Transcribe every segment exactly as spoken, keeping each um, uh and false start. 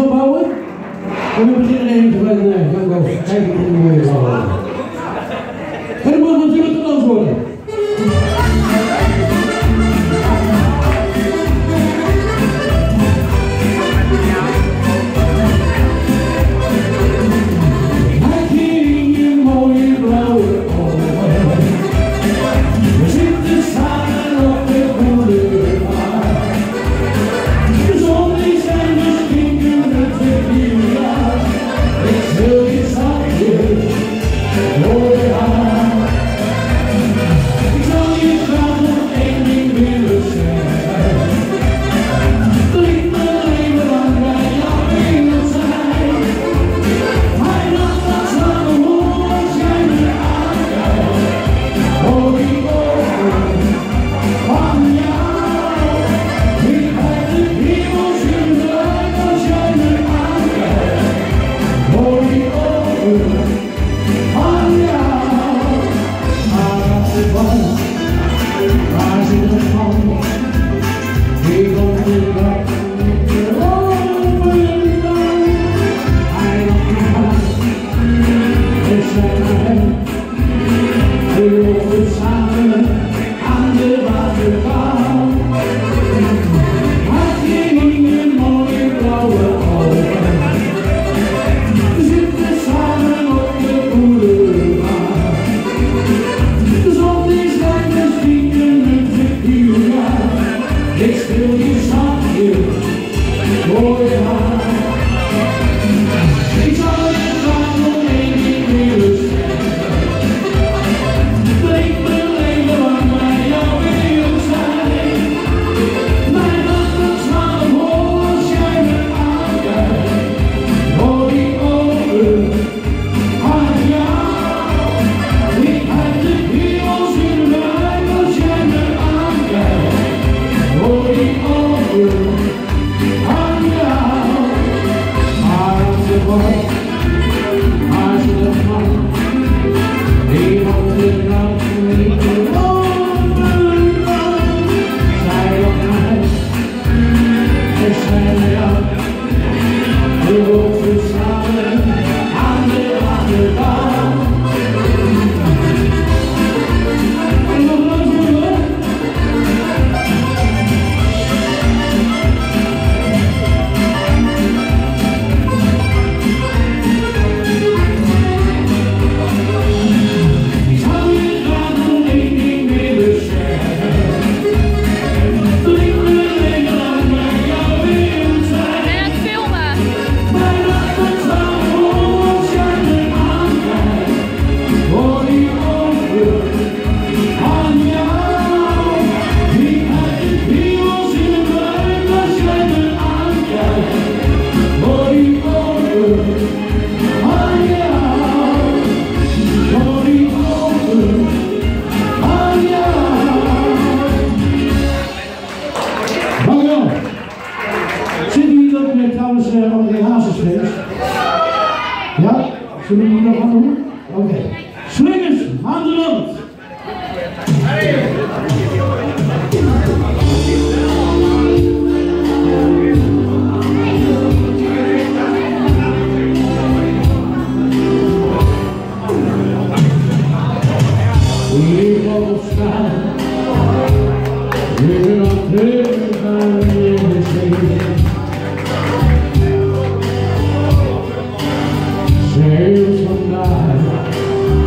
Bouwen. En we beginnen even van uh, Jan Goos. Kijk hoe mooi het zal worden. En dat mag natuurlijk een dans worden. Hij ging in mooie blauwe ogen. We zitten samen op de boulevard. De zon die zijn misschien kunnen tequila. Ik wil je zachtje, mooi haar. Ik zou je graag nog één ding willen zeggen. Drink me leven lang bij jou wereld zijn. Hij dacht dat samen hoe als jij me aankijkt. Oh, die ogen van jou. Ik heb de hemels in de lucht als jij me aankijkt. Oh, die ogen van jou. Maar als het was, waar zit het van? Ik vond het dat ik erover dan. Hij had me vast, ik zei naar hem. We lopen samen aan de waterkant. Hij ging in mooie blauwe ogen. We zitten samen op de boulevard. De zon die schijnt misschien een tequila. Ik speel je zachtje, mooi haar. Ik zou je graag nog één ding willen zeggen. Drink me leven lang bij jou wereld zijn. Mijn nachten slaan omhoog als jij me aankijkt. Oh, die ogen van jou. Ik heb de hemels in de lucht als jij me aankijkt. Oh, die ogen van jou. Maar als het wordt, als het mag, die had de nacht niet erover dan. Zij op mij, ik zei naar jou. We lopen samen aan de waterkant. En nog langs worden. Ik zou je graag nog één ding willen zeggen. Drink me leven lang bij jou wereld zijn. En het filmen. Mijn nachten staan omhoog als jij me aankijkt. Oh, die ogen van jou. Ik heb de hemels in de lucht als jij me aankijkt. Oh, die ogen van jou. Oh, die ogen van jou. Dankjewel. Zitten jullie ook met trouwens uh, André Hazesfeest? Ja? Zullen we nog wat doen? Oké. Okay. Slingers, aan de land! We both stand, we're not living in the same. Sails from night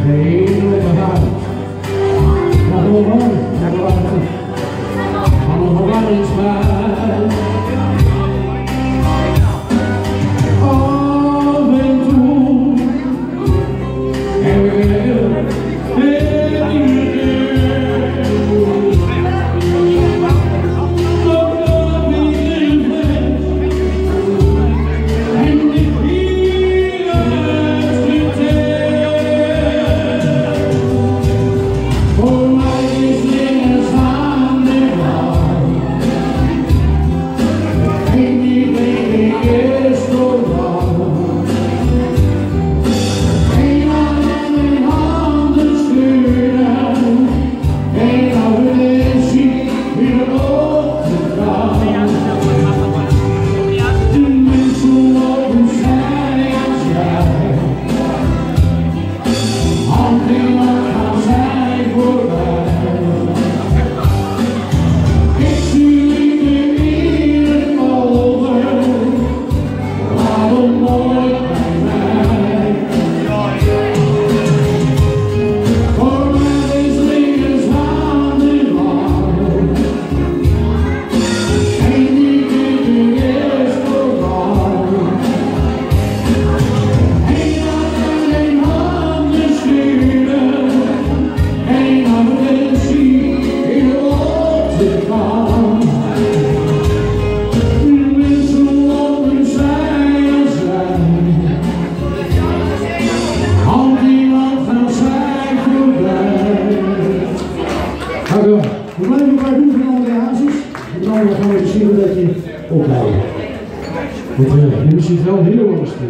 We blijven elkaar doen van allerlei hazes. En dan gaan we zien dat je opbouwt. Want uh, jullie zitten wel heel erg stil.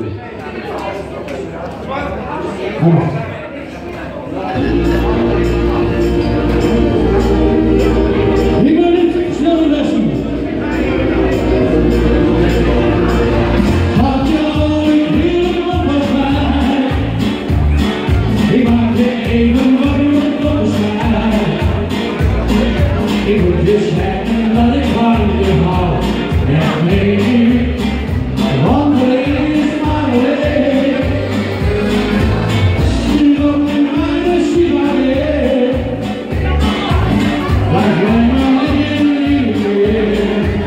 Allemaal. Ik ben niet snel de les doen. Had je ooit helemaal wat bij? Ik maak je even warm op de schijn. Ik moet je zeggen dat ik van je hou. En nee, want de leven is maar leeg. Je loopt in mijn sigaret. Laat jij maar in je liefde.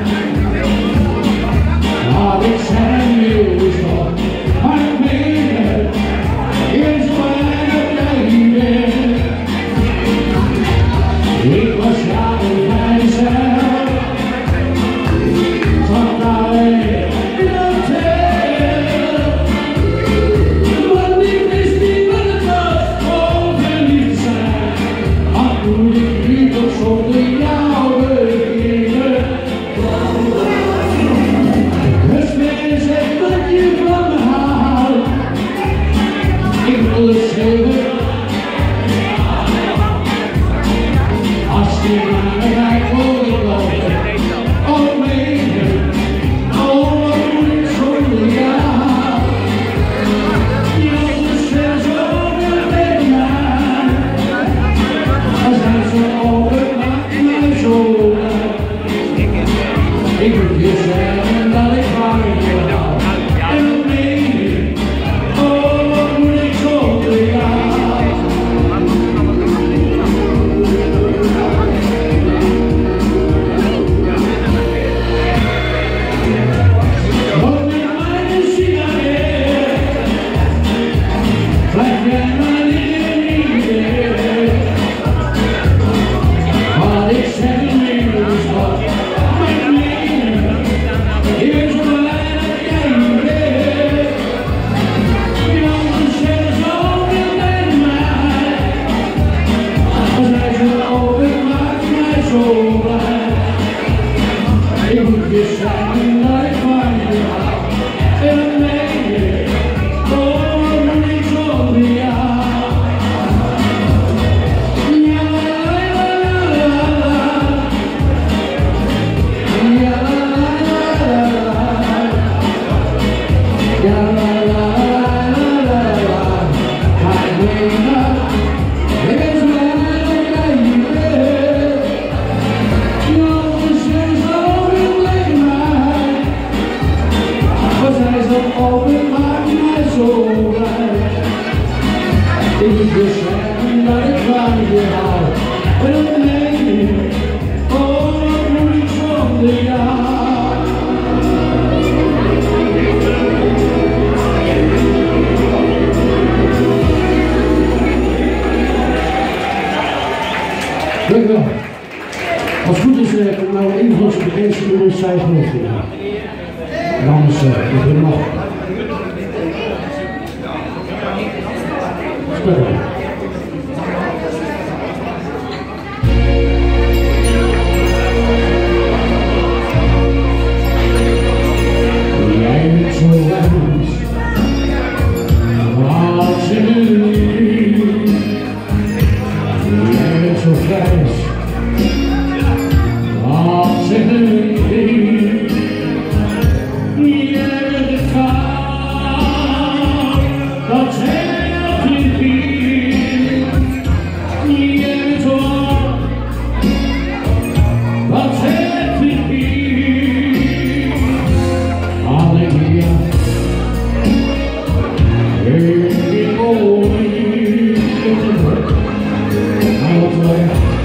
Laat ik zijn heel is wat. Maar ik meen het. Is weinig jij bent. Ik was jaren bij mezelf. Zat alleen in een hotel. Want ik wist niet wat het was om verliefd te zijn. Maar toen ik liep op zonder jou beginnen. Dus men zegt dat je van me houdt. Ik wil het zeggen. Als je naar me kijkt, hoor ik lopen. Oh nee, oh wat moet ik zonder jou? Die anderen zijn zo over mij. Als hij zo over maakt mij zo blij. Ik moet je zeggen dat ik van je hou. En nee, oh wat moet ik zonder jou? Ik moet je zeggen dat ik van je hou. En nee, oh wat moet ik zonder jou? Ja la la la la la. Ja la la la la. Ja la la la la la. Hij weet dat ik ben zo blij dat jij hier bent. Jongens zijn zo over maakt mij zo blij. zeggen dat ik van je hou. En dan denk ik, oh wat moet ik zonder jou. Dank u wel. Als het goed is, uh, komt nou een van onze bekendste nummers zijn genoeg. En anders, uh, ik ben nog. Spelen. Jij bent zo wijs, als je nu jij bent zo grijs, als je nu jij bent de kou, dat zij dat niet viel. Jij bent zo wat zij niet viel. Halleluja. Ik mooi. Halleluja.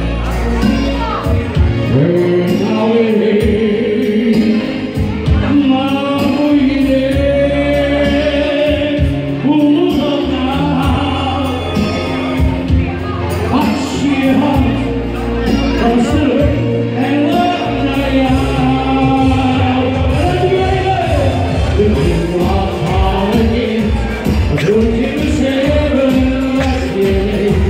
Ik nou weer. Maar hoe je deed, hoe dat nou? Als je hand kan terug en laat naar jou. En jij weet, wat haal ik in? Wat doe ik in de zeven, wat je weet.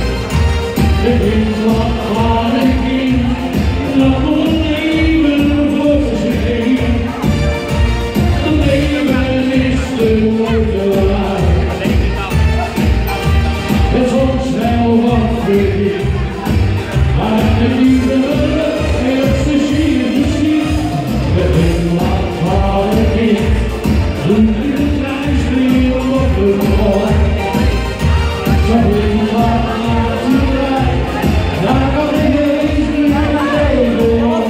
Wat haal ik in? Dat moet leven voor zich. Het leven is de moeite waard. Het is ons wel wat verdient. Maar de liefde is de ziel misschien. Het is wat haal ik in? Doe je de kruisspier op de grond. Zo is wat maakt je blij. Daar kan ik eens niet naar leven op.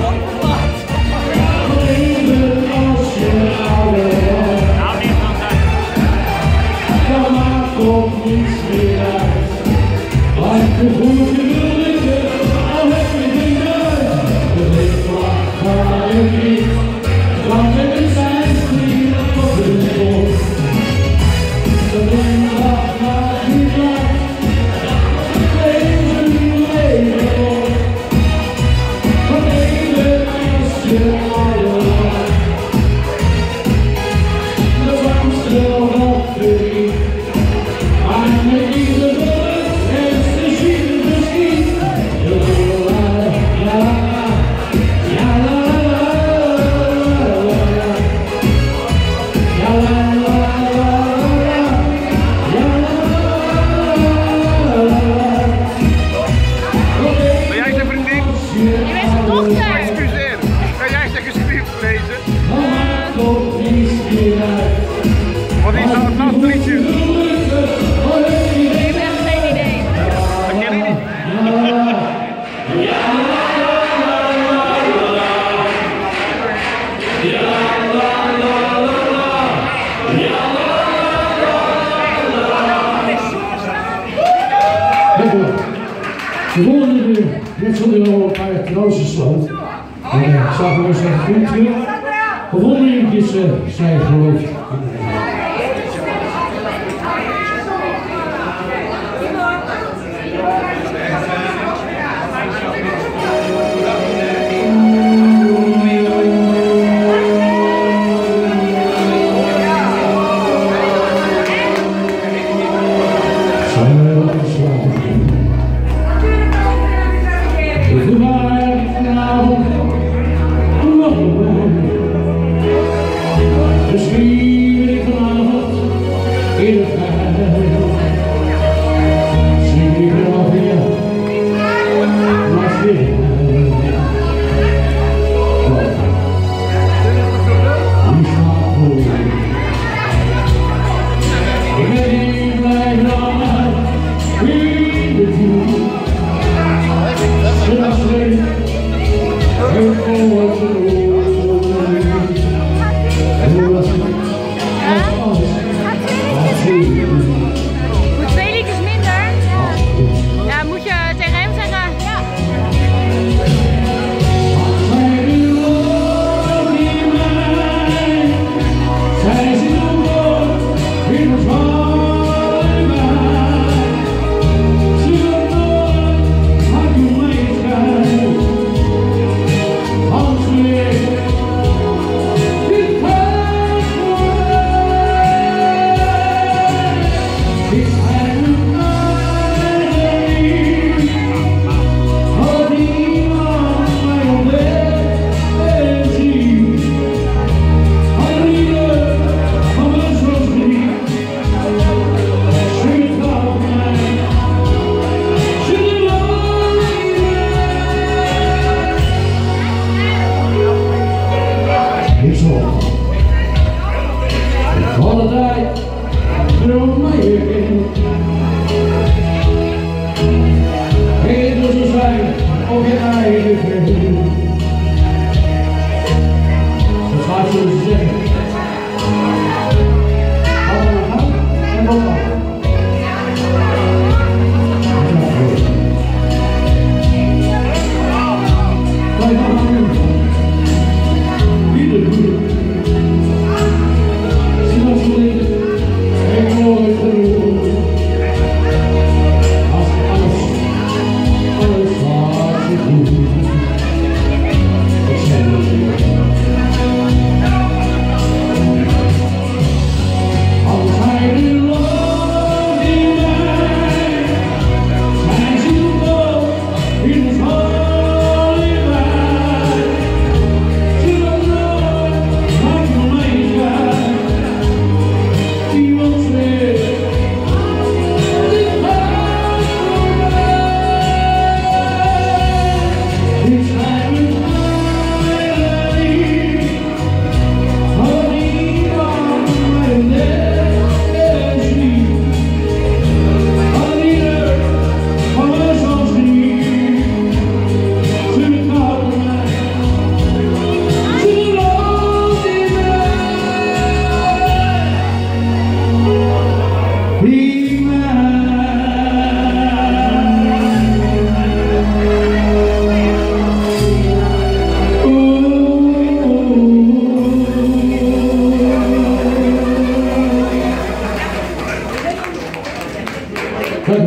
Leven als je ouder wordt. Dan maakt ook niets meer uit. Als je goed wil liggen, al heb je geen uit. Het is wat haal ik in? Want het is zijn spier op de grond. Zo is wat maakt je blij. Leven niet leven op. Want leven als je ouder wordt. Dat was wel wat verdient. Maar met liefde is de ziel misschien. Ja, la, la, la. Ja, la, la, la, la. Ja, la, la, la, la. Ja, la, la, la, la. Ben jij zijn vriendin? Je bent zijn dochter. Excuseer. Kan jij zijn geschrift lezen? Wat is dat? Het laatste liedje. Ik heb echt geen idee. Dat ken ik niet. Dank u wel. De volgende weer, net zo weer al een paar trouwens sloot. En ik zag wel eens even goed terug. De volgende eventjes, uh, zij gelooft. Misschien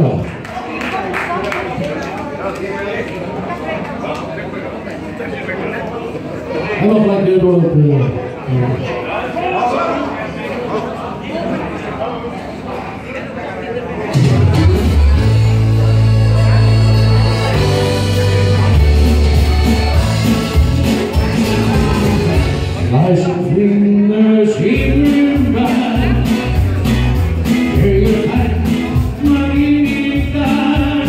Dankjewel. En nog lekker door het... Uh, Luister vrienden, zien nu bij. Je kijkt maar niet daar.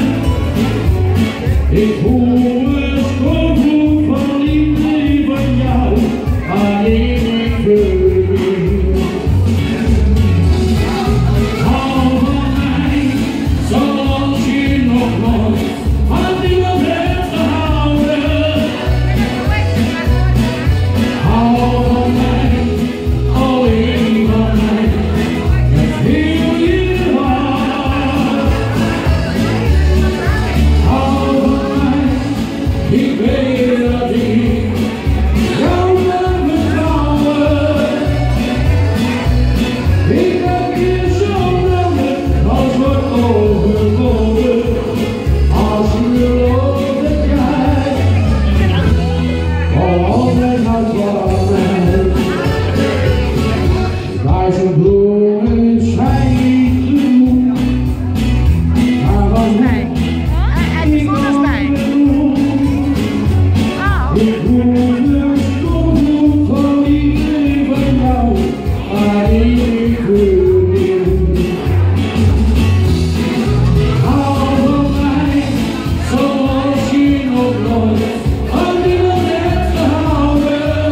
Ik voel een schoonvoet van liefde van jou, alleen ik wil. Hou van mij, zoals je nog nooit van iemand hebt gehouden. Hou van mij, alleen van mij, met heel je hart. Hou van mij, ik weet dat ik jou kan vertrouwen. Ik heb je zo nodig als we overkomen, als je gelooft dat jij voor altijd houdt van mij. Duizend bloemen zijn niet genoeg, maar wat Nee. En die foto's bij. ik voel een schoonvoet van liefde van jou, waarin ik wil. Hou van mij, zoals je nog nooit van iemand hebt gehouden.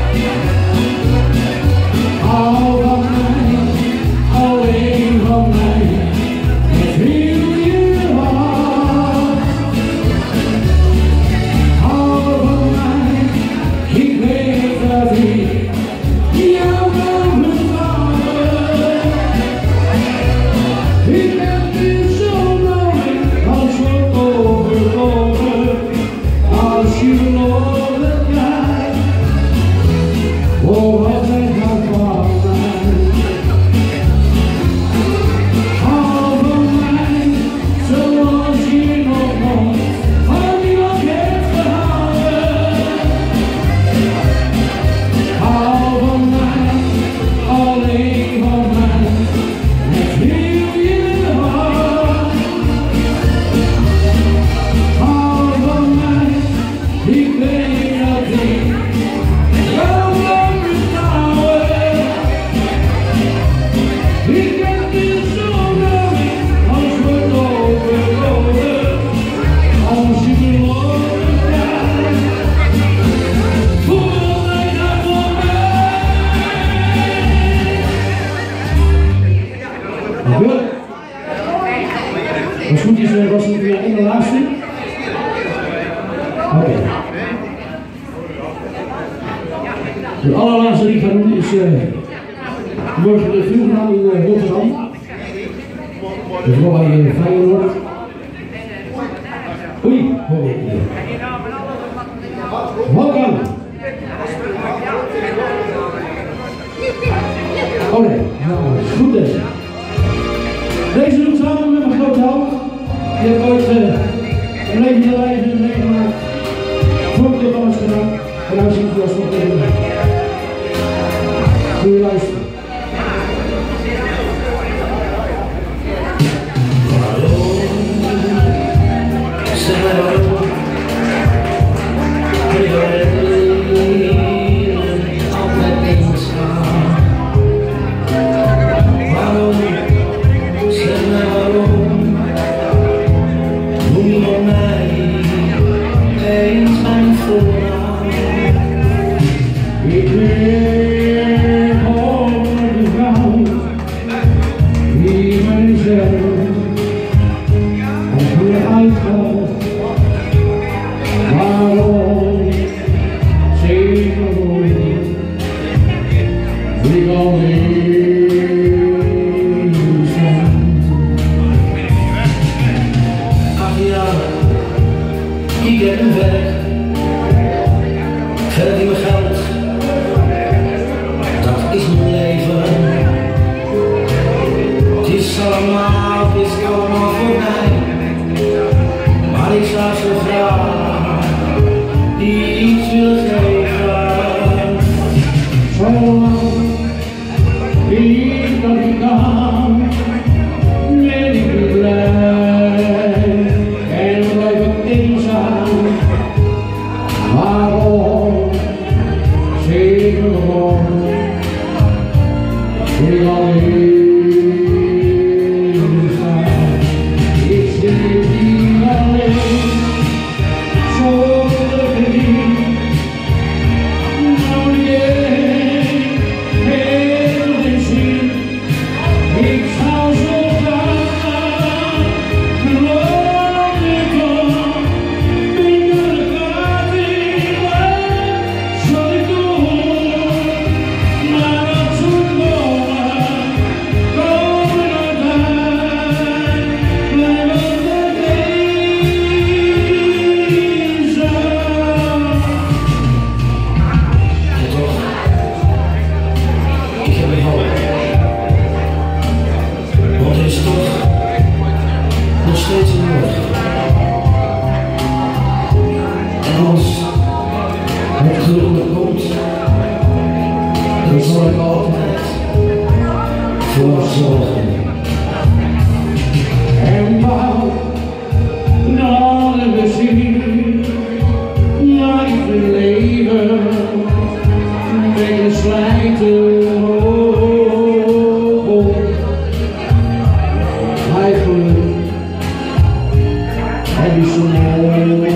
Hou van mij, alleen van mij, met heel je hart. Hou van mij, ik weet dat ik jou kan vertrouwen. Ik heb je zo nodig als we overkomen, als je gelooft dat jij voor altijd houdt van mij. Hou van mij, zoals je nog nooit van iemand hebt gehouden. Hou van mij, alleen van mij, met heel je hart. Hou van mij, ik weet dat ik jou kan vertrouwen. Ik heb je zo nodig als we overkomen, als je gelooft dat jij voor altijd houdt van mij. Goed. Als het goed is, was het weer één laatste. Oké. De allerlaatste die ik ga doen is uh, morgen de vuurnaam in uh, Rotterdam. Dus wel bij uh, Feyenoord. Oei, hoor ik hier. Welkom. Oh nee, nou, goed deze. Deze doe ik samen met mijn grote held. Die heb ooit uh, een leven heel even meegemaakt. Voorbeeld van ons gedaan. En nou zie ik het als nog even. Doe je luisteren. Zeg maar waarom, kun je wel altijd eenzaam. Waarom, zeg maar waarom, noem je mij eens mijn voornaam. Ik ben over de vrouw die mijzelf op je uitvalt. Waarom zeg nooit, ik alleen zijn. Ach ja, ik heb een werk, verdien mijn geld, dat is mijn leven. Het is allemaal, het is allemaal voorbij. terug. En als het geluk komt, dan zal ik altijd voor zorgen. En bouw naar de zin, life en leven, met een slijten op. Eigenlijk heb je zo mooi.